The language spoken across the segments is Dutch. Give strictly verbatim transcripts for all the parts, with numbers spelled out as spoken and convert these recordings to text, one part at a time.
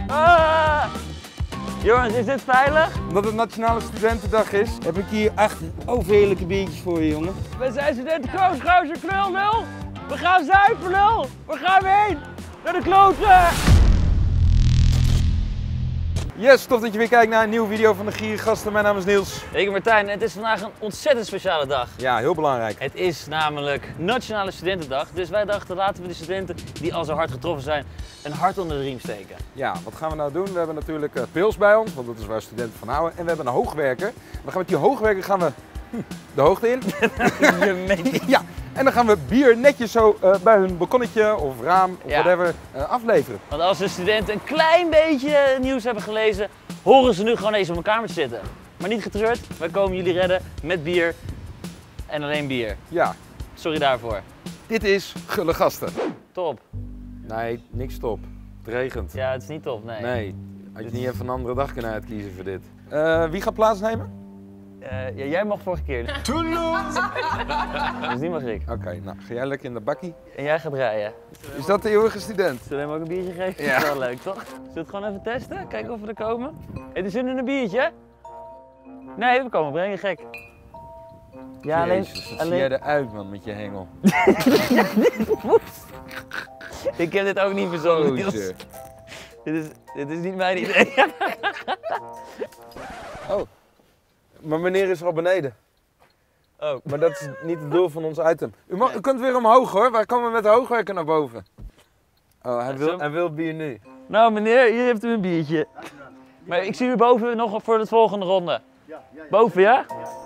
Ah! Jongens, is dit veilig? Omdat het Nationale Studentendag is, heb ik hier echt overheerlijke biertjes voor je, jongen. We zijn studenten Kroos, Gozer, Knul, Nul. We gaan zuipen, Nul. Waar gaan we heen? Naar de kloten! Yes, tof dat je weer kijkt naar een nieuwe video van de Gierige Gasten. Mijn naam is Niels. Ik ben Martijn en het is vandaag een ontzettend speciale dag. Ja, heel belangrijk. Het is namelijk Nationale Studentendag, dus wij dachten laten we de studenten die al zo hard getroffen zijn een hart onder de riem steken. Ja, wat gaan we nou doen? We hebben natuurlijk uh, pils bij ons, want dat is waar studenten van houden. En we hebben een hoogwerker. En dan gaan we met die hoogwerker gaan we de hoogte in. Je meent... Ja, en dan gaan we bier netjes zo uh, bij hun balkonnetje of raam of Ja. whatever uh, afleveren. Want als de studenten een klein beetje nieuws hebben gelezen, horen ze nu gewoon eens op een kamertje zitten. Maar niet getreurd, wij komen jullie redden met bier en alleen bier. Ja, Sorry daarvoor. dit is Gulle Gasten. Top. Nee, niks top. Het regent. Ja, het is niet top, nee. Nee, had je niet even een andere dag kunnen uitkiezen voor dit. Uh, wie gaat plaatsnemen? Uh, ja, jij mag vorige keer. Dus die mag ik. Oké, okay, nou ga jij lekker in de bakkie. En jij gaat rijden. Is dat de eeuwige student? Zullen we hem ook een biertje geven? Ja. Dat is wel leuk, toch? Zullen we het gewoon even testen? Kijken of we er komen? Heb je zin in een biertje? Nee, we komen brengen, gek. Ja, alleen... Jezus, wat alleen... zie jij eruit, man, met je hengel. Ik heb dit ook niet verzonnen, Niels. Gozer. Dit is, dit is niet mijn idee. Oh, maar meneer is al beneden. Oh. Maar dat is niet het doel van ons item. U, mag, u kunt weer omhoog hoor, waar komen we met de hoogwerker naar boven? Oh, hij wil, hij wil bier nu. Nou meneer, hier heeft u een biertje. Maar ik zie u boven nog voor de volgende ronde. Boven, ja?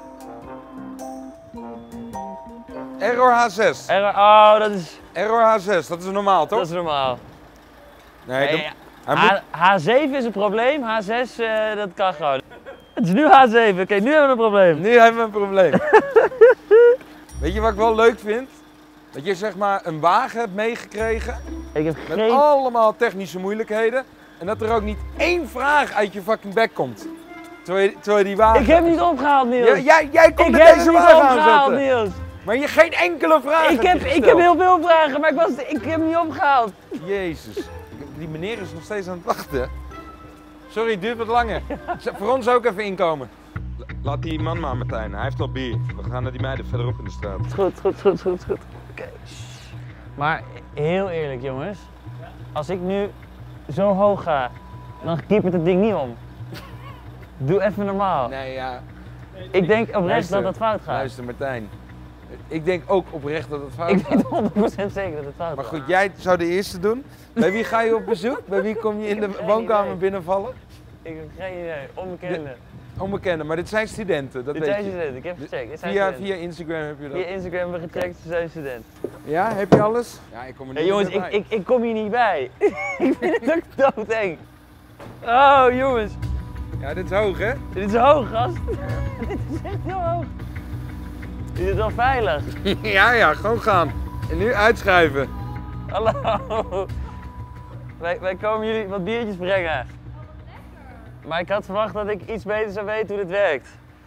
Error H zes. Er, oh, dat is, Error H zes, dat is normaal toch? dat is normaal. Nee, Nee, dat- hij moet... H, H7 is een probleem, H zes uh, dat kan gewoon. Het is nu H zeven, kijk, nu hebben we een probleem. Nu hebben we een probleem. Weet je wat ik wel leuk vind? Dat je zeg maar een wagen hebt meegekregen Ik heb met geen... allemaal technische moeilijkheden. En dat er ook niet één vraag uit je fucking bek komt. Terwijl je, terwijl je die wagen... Ik heb hem niet opgehaald, Niels. Ja, jij, jij komt ik met heb deze hem niet wagen opgehaald, aanzetten. Niels. Maar je geen enkele vraag Ik hebt heb, je ik gesteld. heb heel veel vragen, maar ik, was, ik heb hem niet opgehaald. Jezus, die meneer is nog steeds aan het wachten. Sorry, het duurt wat langer. Z- Voor ons ook even inkomen. La- Laat die man maar, Martijn. Hij heeft al bier. We gaan naar die meiden verderop in de straat. Goed, goed, goed, goed, goed. Oké. Maar heel eerlijk, jongens. Als ik nu zo hoog ga, dan keepert het ding niet om. Doe even normaal. Nee, ja. Ik denk oprecht Luister, dat het fout gaat. Luister, Martijn. Ik denk ook oprecht dat het fout Ik gaat. weet honderd procent zeker dat het fout Maar gaat. goed, jij zou de eerste doen. Bij wie ga je op bezoek? Bij wie kom je in Ik de heb geen woonkamer idee. binnenvallen? Ik heb geen idee. Onbekende. Onbekende, maar dit zijn studenten, dat Dit weet zijn je. studenten, ik heb gecheckt. Dit zijn Via, studenten. via Instagram heb je dat. Via Instagram hebben we gecheckt, ze zijn student. Ja, heb je alles? Ja, ik kom er niet Hey, jongens, meer ik, bij. ik, ik kom hier niet bij. Ik vind het ook doodeng. Oh, jongens. Ja, dit is hoog, hè? Dit is hoog, gast. Dit is echt heel hoog. Is het wel veilig? Ja, ja, gewoon gaan. En nu uitschuiven. Hallo. Wij, wij komen jullie wat biertjes brengen. Maar ik had verwacht dat ik iets beter zou weten hoe dit werkt.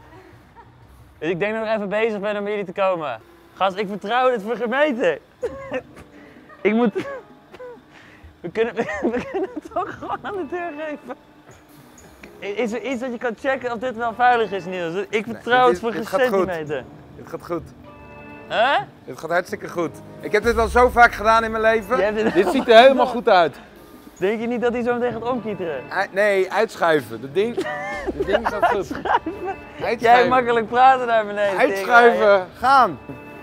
Dus ik denk dat ik nog even bezig ben om bij jullie te komen. Gast, ik vertrouw dit voor gemeten. Ik moet... We kunnen, we kunnen het toch gewoon aan de deur geven. Is er iets dat je kan checken of dit wel veilig is, Niels? Ik vertrouw dit- het voor dit geen gaat goed. centimeter. Dit gaat goed. Huh? Dit gaat hartstikke goed. Ik heb dit al zo vaak gedaan in mijn leven. Jij hebt dit- Dit ziet er helemaal goed uit. Denk je niet dat hij zo meteen gaat omkieteren? Ui- nee, uitschuiven. Dat ding, dat ding staat goed. Uitschuiven. Jij makkelijk praten naar beneden. Uitschuiven. Gaan.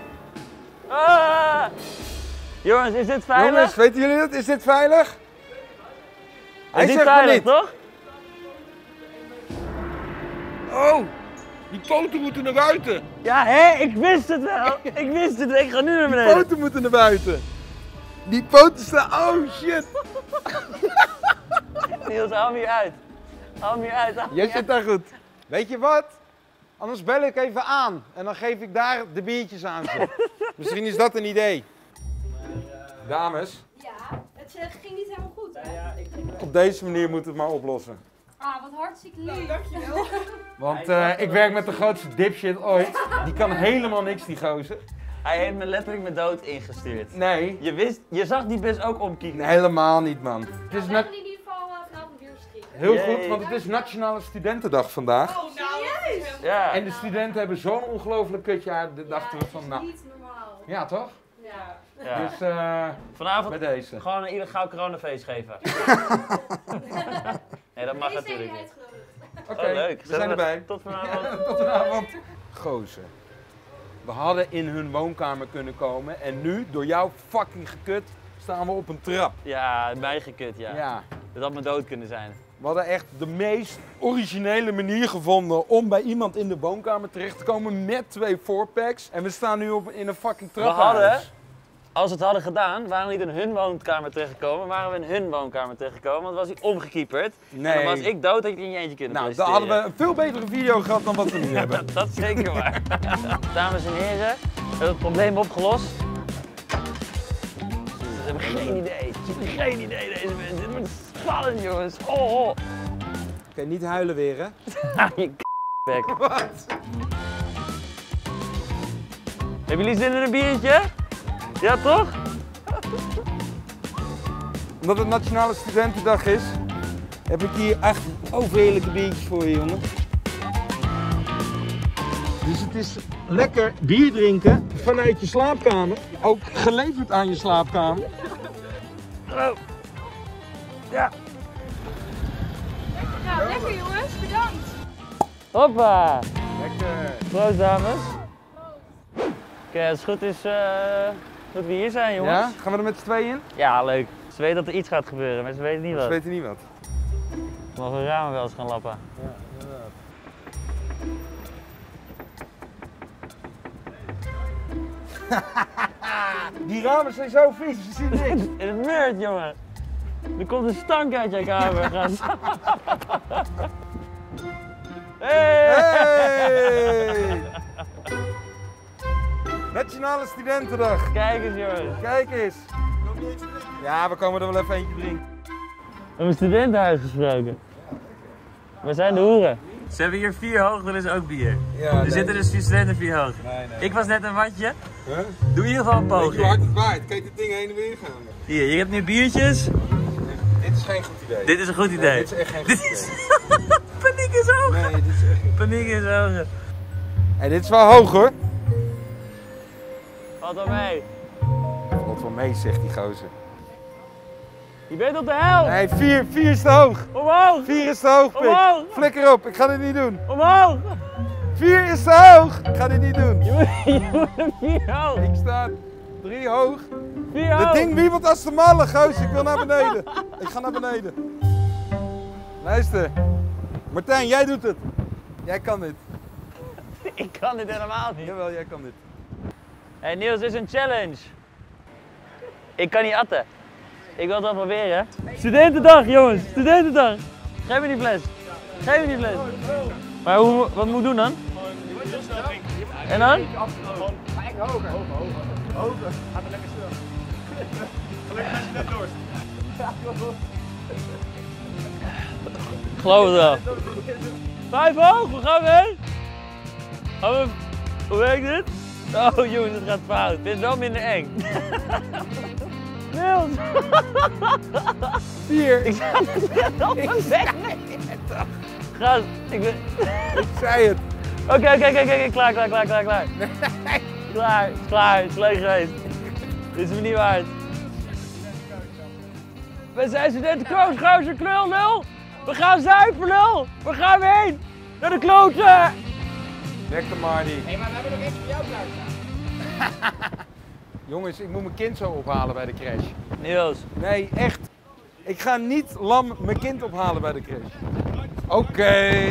Ah! Jongens, is dit veilig? Jongens, weten jullie dat? Is dit veilig? Hij is dit zegt maar veilig, niet. toch? Oh, die poten moeten naar buiten. Ja, hè? Ik wist het wel. Ik wist het. Ik ga nu naar Die beneden. poten moeten naar buiten. Die poten staan... Oh, shit. Niels, haal hem hier uit. Haal hem hier uit. haal hem Jij hier zit daar goed. Weet je wat? Anders bel ik even aan en dan geef ik daar de biertjes aan ze. Misschien is dat een idee. Dames, Ja, het eh, ging niet helemaal goed, hè? op deze manier moet het maar oplossen. Ah, wat hartstikke lief. dankjewel. Want uh, ik werk met de grootste dipshit ooit. Die kan helemaal niks, die gozer. Hij heeft me letterlijk mijn dood ingestuurd. Nee, Je wist, je zag die bus ook omkieken. helemaal niet, man. Het is We net... hebben in ieder geval uh, vanavond weer Heel Yay. goed, want het is Nationale Studentendag vandaag. Oh, serieus? Ja. En de studenten hebben zo'n ongelooflijk kutjaar. De dachten we van, nou... Niet normaal. Ja, toch? Ja. Ja. Dus eh Vanavond bij deze. gewoon een illegaal coronafeest geven. Nee, dat mag Deze natuurlijk heb je niet. uitgenodigd. Oké, Oh, leuk. we zijn erbij. Tot vanavond. Tot vanavond. Gozer. We hadden in hun woonkamer kunnen komen en nu, door jou fucking gekut, staan we op een trap. Ja, mij gekut, ja. Ja. Dat had me dood kunnen zijn. We hadden echt de meest originele manier gevonden om bij iemand in de woonkamer terecht te komen met twee fourpacks. En we staan nu op, in een fucking We trappenhuis. hadden, als we het hadden gedaan, waren we niet in hun woonkamer terechtgekomen, waren we in hun woonkamer terechtgekomen, want was hij omgekieperd. Nee. En dan was ik dood, had ik het in je eentje kunnen Nou, dan presenteren. hadden we een veel betere video gehad dan wat we nu hebben. Dat is zeker waar. Dames en heren, we hebben het probleem opgelost. Ze hebben geen idee. Ze hebben geen idee deze mensen. Dit wordt spannend, jongens. Oh, oh. Oké, okay, niet huilen weer, hè? Je k***bek. Wat? Hebben jullie zin in een biertje? Ja, toch? Omdat het Nationale Studentendag is, heb ik hier echt overheerlijke biertjes voor je, jongen. Dus het is lekker bier drinken vanuit je slaapkamer. Ook geleverd aan je slaapkamer. Oh. Ja. Nou, lekker jongens. Bedankt. Hoppa. Lekker. Proost, dames. Oké, als het goed is, uh, dat we hier zijn, jongens. Ja? Gaan we er met z'n tweeën in? Ja, leuk. Ze weten dat er iets gaat gebeuren, maar ze weten niet Ze wat. weten niet wat. We mogen de ramen wel eens gaan lappen. Ja, inderdaad. Die ramen zijn zo vies, je ziet niks. In het meurt, jongen. Er komt een stank uit je kamer, gast. Hey! Hey! Nationale Studentendag. Kijk eens, jongens. Kijk eens. Ja, we komen er wel even eentje drinken. We hebben een studentenhuis gesproken. Waar zijn de hoeren? Ze hebben hier vier hoog, er is ook bier. Ja, Er zitten dus vier studenten vier hoog. Nee, nee. Ik was net een watje. Huh? Doe in ieder geval een Weet je hoe poging. hard het waait? Kijk dit ding heen en weer gaan. Hier, je hebt nu biertjes. Dit is geen goed idee. Dit is een goed Nee, idee. dit is echt geen Dit goed is... idee. Paniek in zijn ogen. Nee, dit is echt niet. Paniek in zijn ogen. En dit is wel hoog hoor. Valt wel mee. Valt wel mee, zegt die gozer. Je bent op de hel. Nee, vier, vier is te hoog. Omhoog. Vier is te hoog, pik. Omhoog. Flikker op, ik ga dit niet doen. Omhoog. Vier is te hoog. Ik ga dit niet doen. Je moet, je moet hem vier hoog. Ik sta drie hoog. Vier Het hoog. ding wiebelt als de malle, gozer. Ik wil naar beneden. Ik ga naar beneden. Luister. Martijn, jij doet het. Jij kan dit. Ik kan dit helemaal niet. Jawel, jij kan dit. Hé hey Niels, dit is een challenge. Ik kan niet atten. Ik wil het wel proberen. Studentendag jongens, studentendag. Geef me die fles. Geef me die fles. Maar hoe, wat moet ik doen dan? En dan? Ga ik hoger. Hoger, hoger. Hoger. Gaat er lekker snel. Gelukkig als je net dorst. Ik geloof het wel. Vijf hoog, waar gaan we heen? Gaan we... Hoe werkt dit? Oh jongens, het gaat fout. Dit is wel minder eng. Niels! Vier. Ik ga het op mijn bek. Gast, ik ben... Ik zei het. Oké, oké, oké, oké, klaar, klaar, klaar, klaar, klaar. Klaar, het is klaar, het is leeg geweest. Dit is me niet waard. We zijn studenten Kroos, gozer, knul, lul. We gaan zuipen, lul. Waar gaan we heen? Naar de kloten. Lekker Marty. Hé, maar we hebben nog eentje voor jou klaarstaan. Jongens, ik moet mijn kind zo ophalen bij de crash. Niels. Nee, echt. Ik ga niet lam mijn kind ophalen bij de crash. Oké.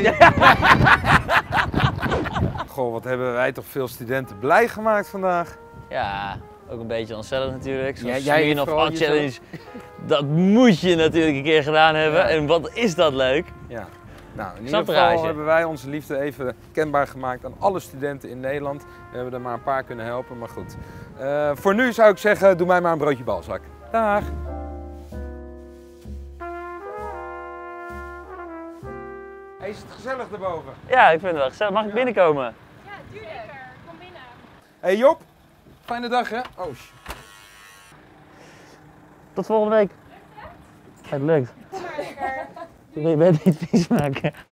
Goh, wat hebben wij toch veel studenten blij gemaakt vandaag. Ja, ook een beetje onszelf natuurlijk. Zo'n Ja, jij Smirnoff vooral Art jezelf. Challenge. Dat moet je natuurlijk een keer gedaan hebben. Ja. En wat is dat leuk? Ja. Nou, in ieder Sampierage. geval hebben wij onze liefde even kenbaar gemaakt aan alle studenten in Nederland. We hebben er maar een paar kunnen helpen, maar goed. Uh, voor nu zou ik zeggen, doe mij maar een broodje balzak. Dag. Hey, is het gezellig daarboven? Ja, ik vind het wel gezellig. Mag ik binnenkomen? Ja, tuurlijk. Kom binnen. Hey Job, fijne dag hè? Oh, shit. Tot volgende week. Het lukt. Kom maar lekker. Je bent niet vies maken.